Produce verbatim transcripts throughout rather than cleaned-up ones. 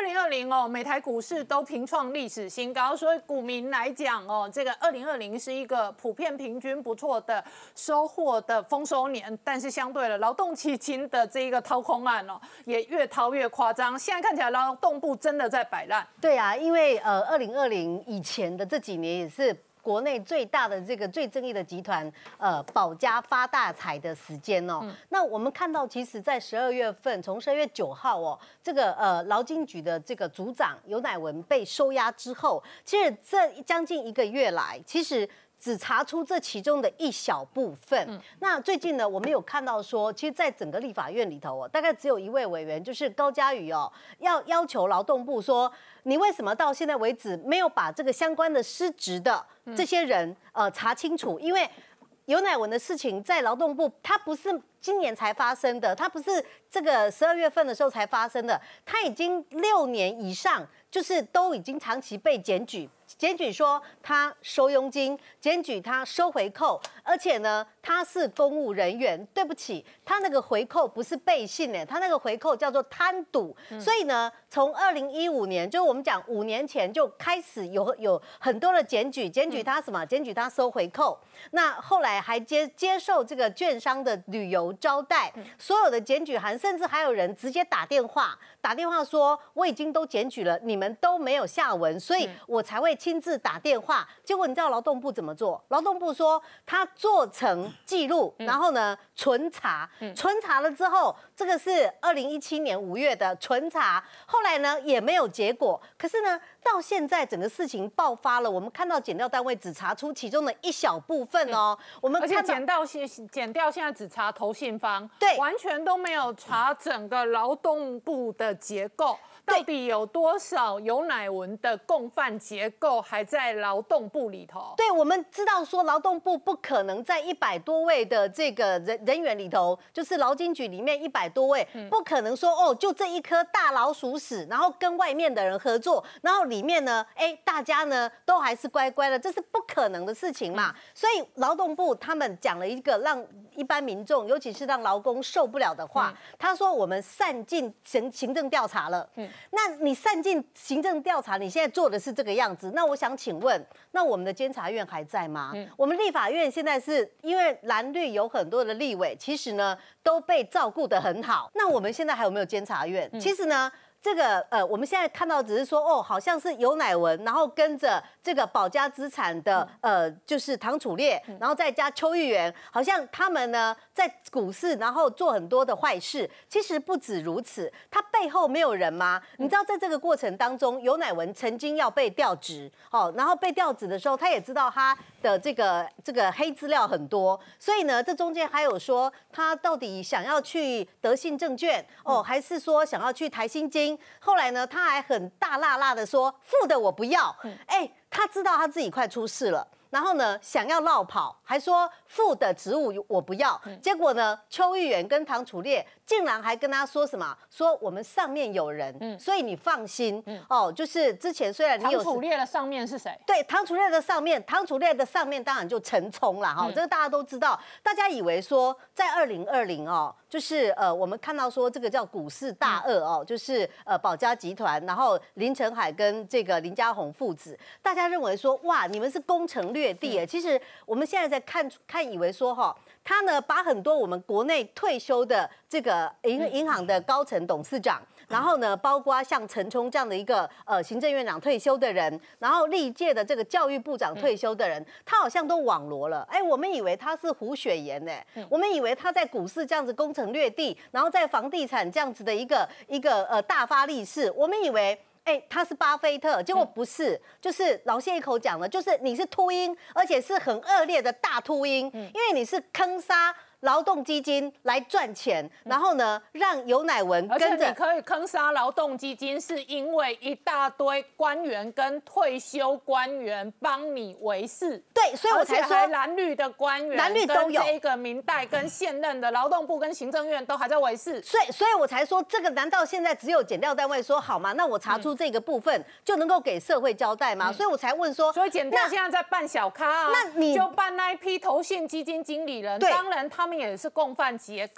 零二零哦，每台股市都平创历史新高，所以股民来讲哦，这个二零二零是一个普遍平均不错的收获的丰收年，但是相对的，劳动基金的这一个掏空案哦，也越掏越夸张。现在看起来，劳动部真的在摆烂。 对啊，因为呃，二零二零以前的这几年也是国内最大的这个最正义的集团，呃，保家发大财的时间哦。嗯、那我们看到，其实，在十二月份，从十二月九号哦，这个呃劳金局的这个组长游乃文被收押之后，其实这将近一个月来，其实只查出这其中的一小部分。嗯、那最近呢，我们有看到说，其实，在整个立法院里头哦，大概只有一位委员，就是高嘉瑜哦，要要求劳动部说，你为什么到现在为止没有把这个相关的失职的这些人呃查清楚？因为游乃文的事情在劳动部，它不是今年才发生的，它不是这个十二月份的时候才发生的，它已经六年以上，就是都已经长期被检举。检举说他收佣金，检举他收回扣，而且呢，他是公务人员。对不起，他那个回扣不是背信哎，他那个回扣叫做贪赌。嗯、所以呢，从二零一五年，就我们讲五年前就开始有有很多的检举，检举他什么？检举他收回扣。那后来还接接受这个券商的旅游招待，所有的检举函，甚至还有人直接打电话打电话说我已经都检举了，你们都没有下文，所以我才会亲自打电话。结果你知道劳动部怎么做？劳动部说他做成记录，然后呢存查，存查了之后，这个是二零一七年五月的存查，后来呢也没有结果。可是呢，到现在整个事情爆发了，我们看到检调单位只查出其中的一小部分哦，我们而且检调现检调现在只查投信方， 对， 完全都没有查整个劳动部的结构。到底有多少游乃文的共犯结构还在劳动部里头？ 对，我们知道说劳动部不可能在一百多位的这个人人员里头，就是劳金局里面一百多位，嗯、不可能说哦，就这一颗大老鼠屎，然后跟外面的人合作，然后里面呢，哎，大家呢都还是乖乖的，这是不可能的事情嘛。嗯、所以劳动部他们讲了一个让一般民众，尤其是让劳工受不了的话，嗯、他说我们善尽行行政调查了。嗯那你善尽行政调查，你现在做的是这个样子。那我想请问，那我们的监察院还在吗？嗯、我们立法院现在是因为蓝绿有很多的立委，其实呢都被照顾得很好。那我们现在还有没有监察院？嗯、其实呢。这个呃，我们现在看到只是说哦，好像是游乃文，然后跟着这个保家资产的呃，就是唐楚烈，然后再加邱玉元，好像他们呢在股市然后做很多的坏事。其实不止如此，他背后没有人吗？你知道在这个过程当中，游乃文曾经要被调职，哦，然后被调职的时候，他也知道他的这个这个黑资料很多，所以呢，这中间还有说他到底想要去德信证券哦，还是说想要去台新金？后来呢，他还很大辣辣的说负的我不要，哎、欸，他知道他自己快出事了。然后呢，想要落跑，还说副的职务我不要。结果呢，邱玉元跟唐楚烈竟然还跟他说什么？说我们上面有人，嗯、所以你放心。嗯、哦，就是之前虽然你有唐楚烈的上面是谁？ 对，唐楚烈的上面，唐楚烈的上面当然就陈冲了哈，嗯、这个大家都知道。大家以为说在二零二零哦，就是呃，我们看到说这个叫股市大鳄哦，嗯、就是呃保家集团，然后林承海跟这个林佳宏父子，大家认为说哇，你们是攻城略地哎，其实我们现在在看看，以为说哈，他呢把很多我们国内退休的这个银银行的高层董事长，然后呢，包括像陈冲这样的一个呃行政院长退休的人，然后历届的这个教育部长退休的人，他好像都网罗了。哎，我们以为他是胡雪岩呢，我们以为他在股市这样子攻城略地，然后在房地产这样子的一个一个呃大发利市，我们以为。哎、欸，他是巴菲特，结果不是，嗯、就是老谢一口讲的，就是你是秃鹰，而且是很恶劣的大秃鹰，嗯、因为你是坑杀劳动基金来赚钱，然后呢，让游乃文跟着， 而且你可以坑杀劳动基金，是因为一大堆官员跟退休官员帮你维持。 对，所以我才说还蓝绿的官员， 蓝绿都有， 这个民代跟现任的劳动部跟行政院都还在维持。 所以，所以我才说，这个难道现在只有检调单位说好吗？那我查出这个部分、嗯、就能够给社会交代吗？嗯、所以我才问说， 所以检调现在在办小咖啊， 那你就办那一批投信基金经理人，当然他们也是共犯结构。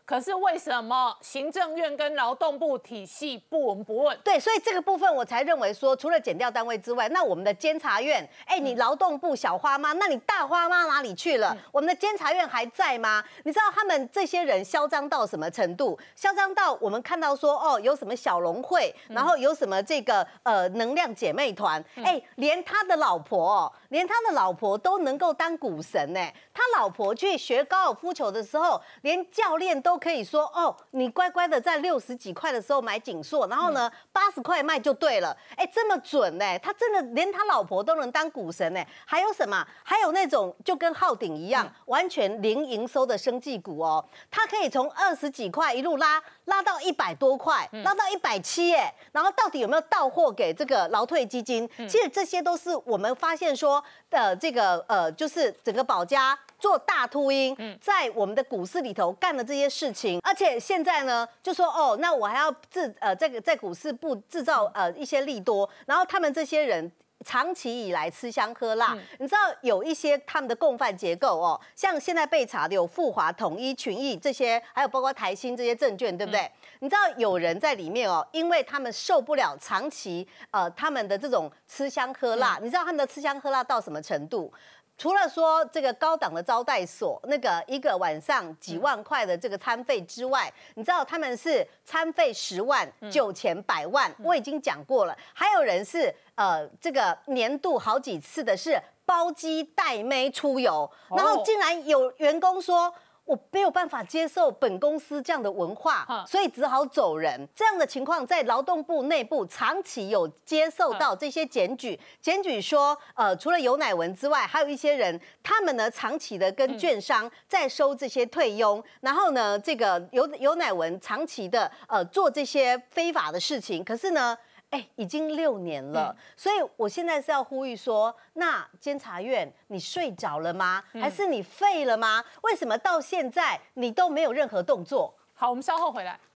可是为什么行政院跟劳动部体系不闻不问？ 对，所以这个部分我才认为说，除了检调单位之外，那我们的监察院，哎，你劳动部小花妈，那你大花妈哪里去了？我们的监察院还在吗？你知道他们这些人嚣张到什么程度？嚣张到我们看到说，哦，有什么小龙会，然后有什么这个呃能量姐妹团，哎，连他的老婆、哦，连他的老婆都能够当股神呢。他老婆去学高尔夫球的时候，连教练都可以说，哦，你乖乖的在六十几块的时候买锦硕，然后呢八十块卖就对了。哎，这么准呢？他真的连他老婆都能当股神呢。还有什么？还有那种就跟浩鼎一样，完全零营收的生技股哦，他可以从二十几块一路拉拉到一百多块，拉到一百七耶。然后到底有没有到货给这个劳退基金？其实这些都是我们发现说的这个呃，就是整个保家做大秃鹰，在我们的股市里头干的这些事情，而且现在呢，就说哦，那我还要制呃，这个在股市部制造呃一些利多，然后他们这些人。长期以来吃香喝辣，嗯、你知道有一些他们的共犯结构哦，像现在被查的有富华、统一、群益这些，还有包括台新这些证券，对不对？嗯、你知道有人在里面哦，因为他们受不了长期呃他们的这种吃香喝辣，嗯、你知道他们的吃香喝辣到什么程度？除了说这个高档的招待所，那个一个晚上几万块的这个餐费之外，你知道他们是餐费十万、酒钱百万，我已经讲过了。还有人是呃这个年度好几次的是包机带妹出游，然后竟然有员工说。我没有办法接受本公司这样的文化，所以只好走人。这样的情况在劳动部内部长期有接受到这些检举，检举说，呃，除了尤乃文之外，还有一些人，他们呢长期的跟券商在收这些退佣，然后呢，这个尤尤乃文长期的呃做这些非法的事情，可是呢。哎，已经六年了，嗯、所以我现在是要呼吁说，那监察院你睡着了吗？嗯、还是你废了吗？为什么到现在你都没有任何动作？ 好，我们稍后回来。